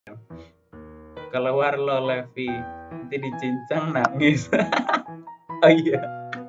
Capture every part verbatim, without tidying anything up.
Keluar lo Levi, nanti dicincang nangis. Oh iya.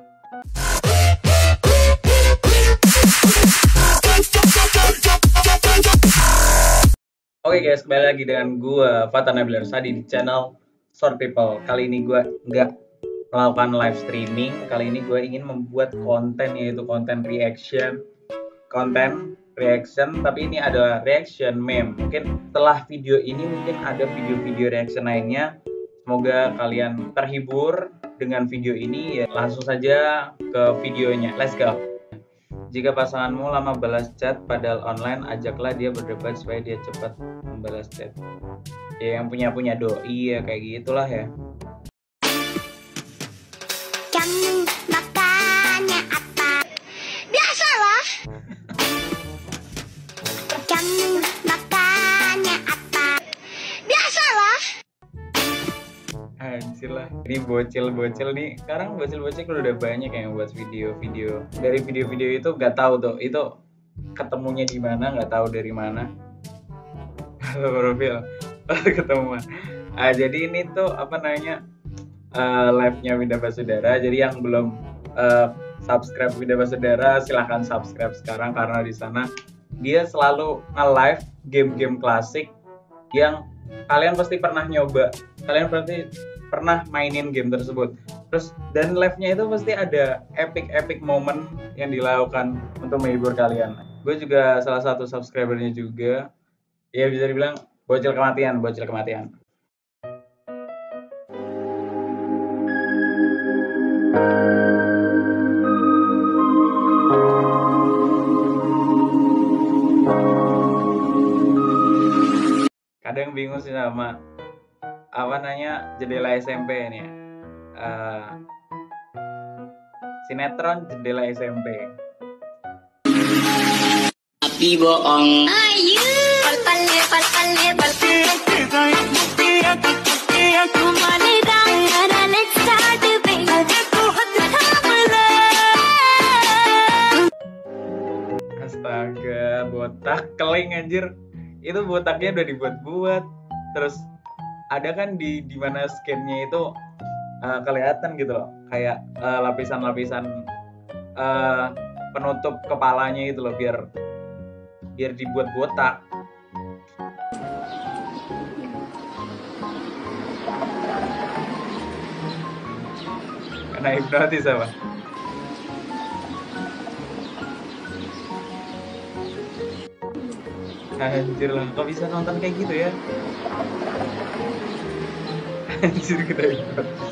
Oke okay guys, kembali lagi dengan gue Fatan Nabil Arsadi di channel Short People. Kali ini gue nggak melakukan live streaming. Kali ini gue ingin membuat konten, yaitu konten reaction, konten reaction. Tapi ini adalah reaction meme. Mungkin setelah video ini mungkin ada video-video reaction lainnya. Semoga kalian terhibur dengan video ini. Ya, langsung saja ke videonya. Let's go. Jika pasanganmu lama balas chat padahal online, ajaklah dia berdebat supaya dia cepat membalas chat. Ya yang punya-punya doi ya kayak gitulah ya. Kamu makannya apa? Biasalah. Kamu makannya apa? Biasalah. Anjir lah. Ini bocil-bocil nih. Sekarang bocil-bocil udah banyak yang buat video-video. Dari video-video itu nggak tahu tuh itu ketemunya di mana, nggak tahu dari mana. Halo profil. Ketemu. Ah, jadi ini tuh apa namanya? Uh, live-nya Winda Basudara. Jadi yang belum uh, subscribe Winda Basudara, silahkan subscribe sekarang karena di sana dia selalu nge-live game-game klasik yang kalian pasti pernah nyoba. Kalian pasti pernah mainin game tersebut. Terus dan live-nya itu pasti ada epic-epic moment yang dilakukan untuk menghibur kalian. Gue juga salah satu subscribernya juga. Ya bisa dibilang bocil kematian, bocil kematian. Kadang bingung sih sama apa nanya jendela S M P ini ya. Uh, sinetron jendela S M P. Tapi bohong. Ayu. Pal-pale, pal-pale, pal-pale. Astaga, botak keling anjir. Itu botaknya udah dibuat-buat. Terus ada kan di di mana skinnya itu uh, kelihatan gitu loh, kayak uh, lapisan-lapisan uh, penutup kepalanya itu loh, biar biar dibuat botak. Karena hipnotis apa? Anjir lah, kok bisa nonton kayak gitu ya? Anjir kita hipnotis.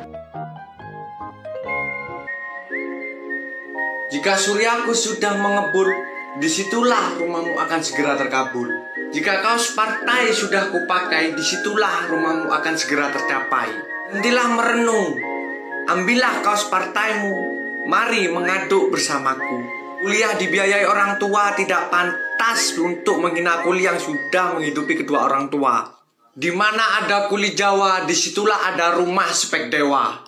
Jika suryaku sudah mengebul, disitulah rumahmu akan segera terkabul. Jika kaos partai sudah kupakai, disitulah rumahmu akan segera tercapai. Hentilah merenung, ambillah kaos partaimu, mari mengaduk bersamaku. Kuliah dibiayai orang tua tidak pantas untuk menghina kuli yang sudah menghidupi kedua orang tua. Di mana ada kuli Jawa, disitulah ada rumah spek dewa.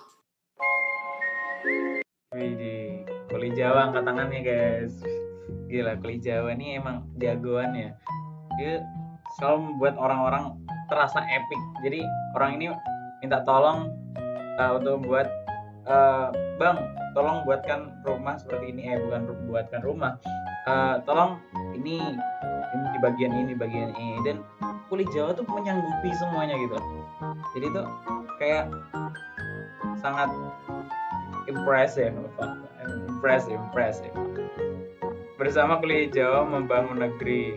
Widih, kuli Jawa angkat tangannya guys. Gila, kuli Jawa ini emang jagoan ya. Dia selalu membuat orang-orang terasa epic. Jadi orang ini minta tolong uh, untuk membuat uh, bang, tolong buatkan rumah seperti ini. Eh bukan buatkan rumah. Uh, tolong ini ini di bagian ini, bagian ini. Dan kuli Jawa tuh menyanggupi semuanya gitu. Jadi tuh kayak sangat impressive, impressive, impressive. Bersama kuli Jawa membangun negeri.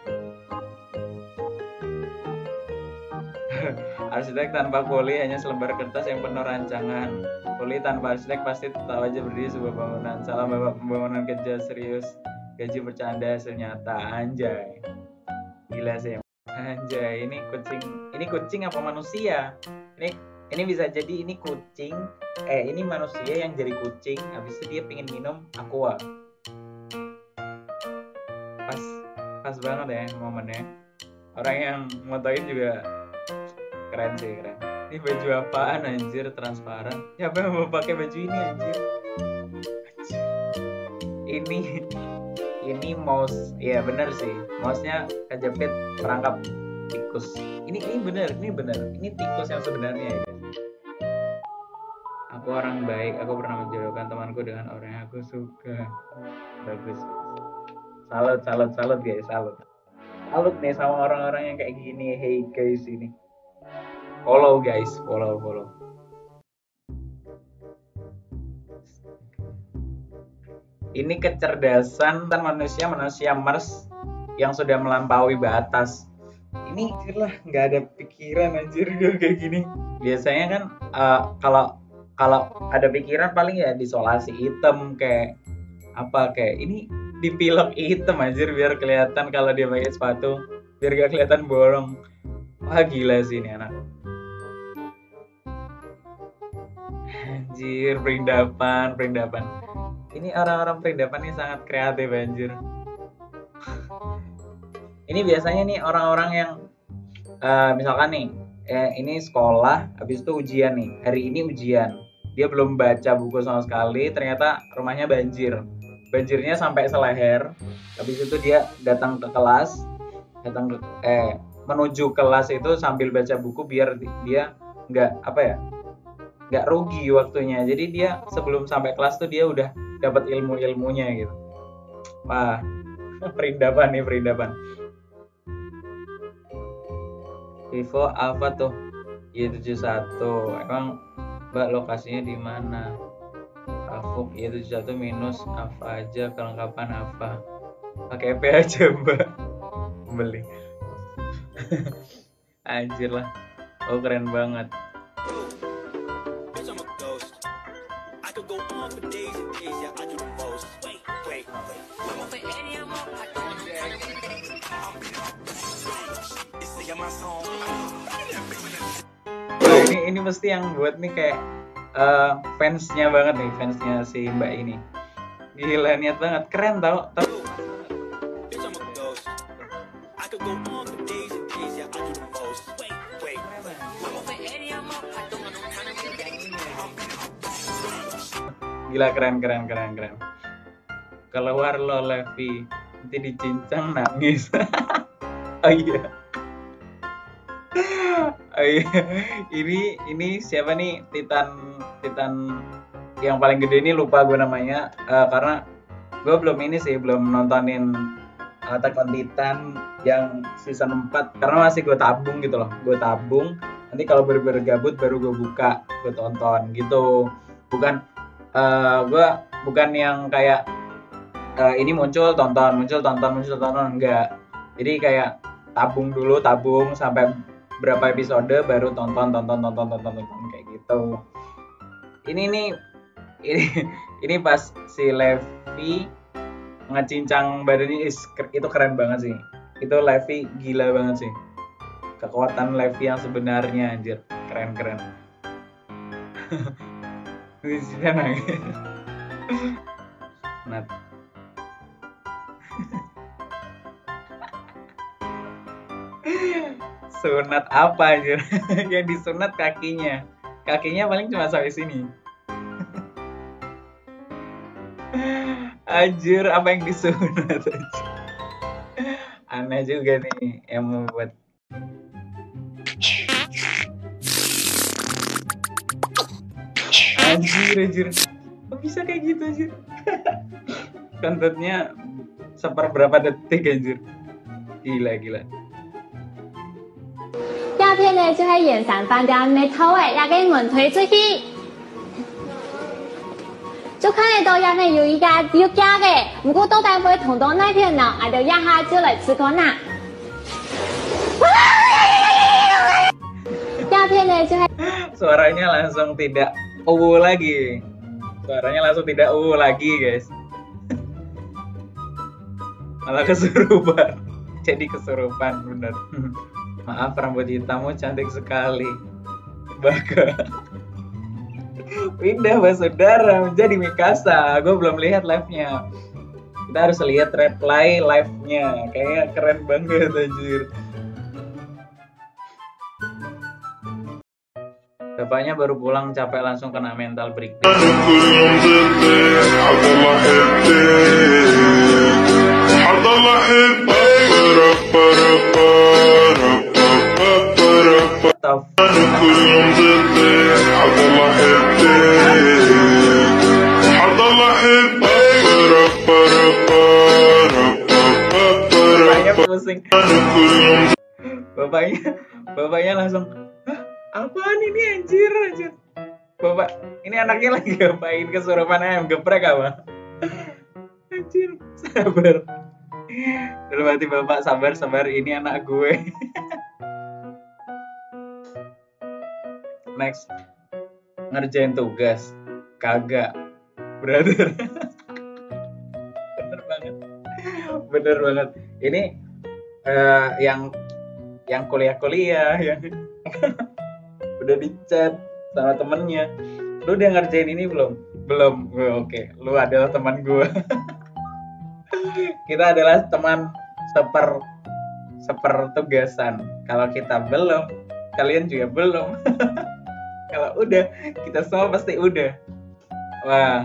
Arsitek tanpa kuli hanya selembar kertas yang penuh rancangan. Kuli tanpa arsitek pasti tetap aja berdiri sebuah bangunan. Salam bapak pembangunan kerja serius, gaji bercanda hasil nyata. Anjay, gila sih. Anjay, ini kucing, ini kucing apa manusia? Ini ini bisa jadi ini kucing, eh ini manusia yang jadi kucing. Habis itu dia pengen minum aqua. Pas, pas banget ya momennya. Orang yang motoin juga keren sih, keren. Ini baju apaan anjir, transparan? Siapa yang mau pakai baju ini anjir? Anjir. Ini ini mouse, ya bener sih, mouse-nya kejepit perangkap tikus. Ini ini benar, ini benar. Ini tikus yang sebenarnya ya guys. Aku orang baik, aku pernah menjodohkan temanku dengan orang yang aku suka. Bagus. Salut, salut, salut guys, salut. Salut nih sama orang-orang yang kayak gini. Hey guys ini. Follow guys, follow, follow. Ini kecerdasan manusia manusia Mars yang sudah melampaui batas. Ini anjir lah, nggak ada pikiran anjir gue kayak gini. Biasanya kan uh, kalau kalau ada pikiran paling ya disolasi hitam kayak apa kayak ini dipilok hitam anjir biar kelihatan kalau dia pakai sepatu, biar gak kelihatan bolong. Wah gila sih ini anak. Anjir, perindapan, perindapan. Ini orang-orang perindapan ini sangat kreatif anjir. Ini biasanya nih orang-orang yang uh, misalkan nih eh, ini sekolah, habis itu ujian nih. Hari ini ujian. Dia belum baca buku sama sekali, ternyata rumahnya banjir. Banjirnya sampai seleher. Habis itu dia datang ke kelas, datang ke eh menuju kelas itu sambil baca buku biar dia nggak apa ya? nggak rugi waktunya. Jadi dia sebelum sampai kelas tuh dia udah dapat ilmu-ilmunya gitu. Wah, perindapan nih, perindapan. Vivo apa tuh? Y tujuh satu. Emang Mbak lokasinya di mana? Afuk Y tujuh satu minus apa aja, kelengkapan apa? Pakai P aja Mbak. Beli. Anjir lah. Oh keren banget. Oh, ini ini mesti yang buat nih kayak uh, fansnya banget nih, fansnya si Mbak ini. Gila niat banget, keren tau. tau. Gila keren keren keren keren. Keluar lo Levi, nanti dicincang nangis. Oh iya. Oh iya. Ini ini siapa nih Titan Titan yang paling gede ini lupa gue namanya uh, karena gue belum ini sih belum nontonin Attack on Titan yang season empat karena masih gue tabung gitu loh. Gue tabung. Nanti kalau bener-bener gabut baru gue buka, gue tonton gitu. Bukan uh, gue bukan yang kayak uh, ini muncul tonton, muncul tonton, muncul tonton enggak. Jadi kayak tabung dulu, tabung sampai berapa episode baru tonton tonton tonton tonton tonton kayak gitu. Ini nih ini ini pas si Levi ngecincang badannya is, itu keren banget sih. Itu Levi gila banget sih. Kekuatan Levi yang sebenarnya anjir, keren-keren. Di sini nangis. Nat. Sunat apa anjir? Yang disunat kakinya. Kakinya paling cuma sampai sini. Anjir, apa yang disunat aja? Aneh juga nih yang membuat. Anjir, anjir. Kok bisa kayak gitu anjir? Kontentnya seperberapa detik anjir. Gila, gila. 鸦片呢就喺盐山饭店咪偷嘅，也给門推出去。就看得到入面有一家有家嘅，不過到底會同到那片呢，我就一下就嚟吃過啦。鴉片呢就係 suaranya langsung tidak uwu lagi. Suaranya langsung tidak uwu lagi, guys. Malah kesurupan. Jadi kesurupan bener. Maaf rambut hitammu cantik sekali. Baka. Pindah saudara menjadi Mikasa. Gue belum lihat live-nya. Kita harus lihat replay live-nya. Kayaknya keren banget anjir. Bapaknya baru pulang capek langsung kena mental breakdown. Bapaknya pusing. Bapaknya, bapaknya langsung, hah, apaan ini anjir, anjir. Bapak, ini anaknya lagi ngapain, kesurupan ayam geprek apa? Anjir, sabar. Dalam hati bapak, sabar, sabar, ini anak gue. Next, ngerjain tugas, kagak, brother. Bener banget, bener banget. Ini uh, yang yang kuliah-kuliah, yang udah di chat sama temennya, lu udah ngerjain ini belum? Belum. Oh, oke, okay. Lu adalah teman gue. Kita adalah teman seper seper tugasan. Kalau kita belum, kalian juga belum. Kalau udah, kita semua pasti udah. Wah,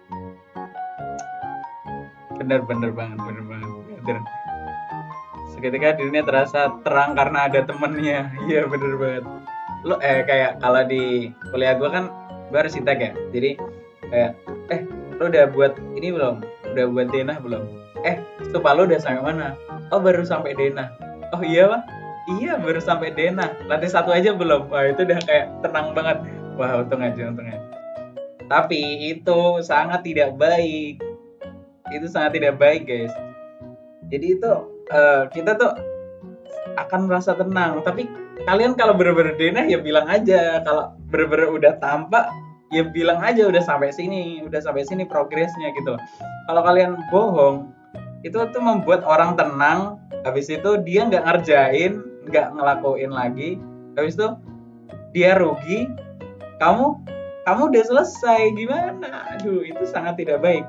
bener-bener banget, bener banget. Bener. Seketika dunia terasa terang karena ada temennya. Iya, bener banget. Lu eh kayak kalau di kuliah gue kan gue harus sitek ya, jadi kayak eh lu udah buat ini belum, udah buat denah belum, eh stupa lu udah sampai mana, oh baru sampai denah, oh iya pak, iya baru sampai denah, lantai satu aja belum. Wah itu udah kayak tenang banget. Wah untung aja, untung aja. Tapi itu sangat tidak baik, itu sangat tidak baik guys. Jadi itu uh, kita tuh akan merasa tenang, tapi kalian kalau bener-bener denah ya bilang aja, kalau bener-bener udah tampak ya bilang aja udah sampai sini, udah sampai sini progresnya gitu. Kalau kalian bohong, itu tuh membuat orang tenang, habis itu dia nggak ngerjain, nggak ngelakuin lagi, habis itu dia rugi, kamu kamu udah selesai, gimana? Aduh itu sangat tidak baik.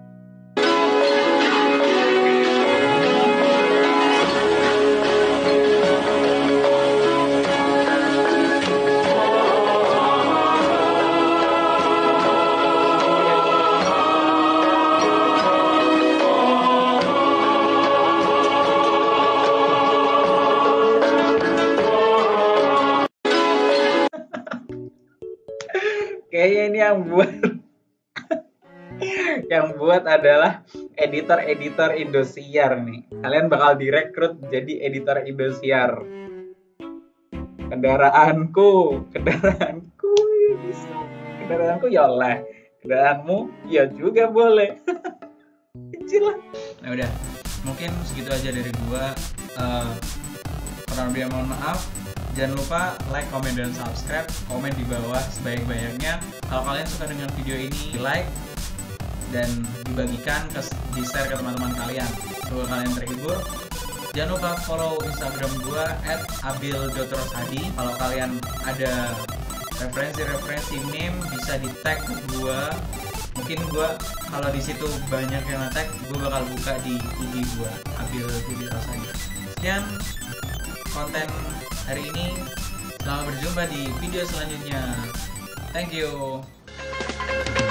Kayaknya ini yang buat yang buat adalah editor-editor Indosiar nih. Kalian bakal direkrut jadi editor Indosiar. Kendaraanku, kendaraanku bisa. Kendaraanku ya oleh. Kendaraanmu ya juga boleh. Kecil lah. Nah udah, mungkin segitu aja dari gua. Uh, kurang lebih mohon maaf. Jangan lupa like, komen, dan subscribe. Komen di bawah sebanyak-banyaknya. Kalau kalian suka dengan video ini, di like dan dibagikan, ke, di share ke teman-teman kalian. Semoga kalian terhibur. Jangan lupa follow Instagram gue at abil dot rosadi. Kalau kalian ada referensi-referensi meme bisa di tag ke gue. Mungkin gue kalau di situ banyak yang nge-tag, gue bakal buka di I G gue abil dot rosadi. Sekian konten hari ini, selamat berjumpa di video selanjutnya. Thank you.